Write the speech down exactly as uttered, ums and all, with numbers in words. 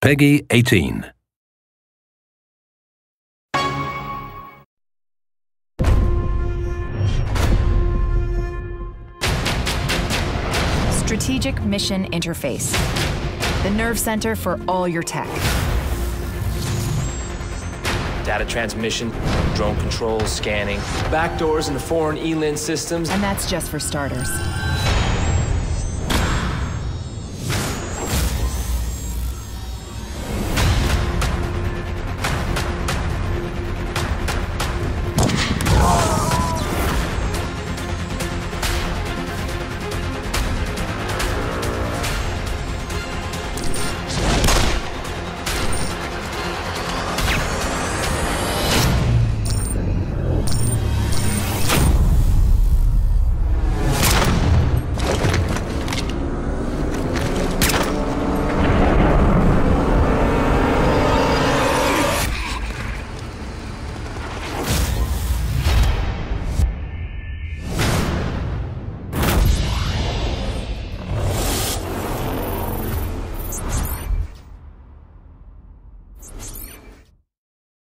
Peggy eighteen. Strategic Mission Interface, the nerve center for all your tech. Data transmission, drone control, scanning, backdoors into foreign E L I N systems. And that's just for starters.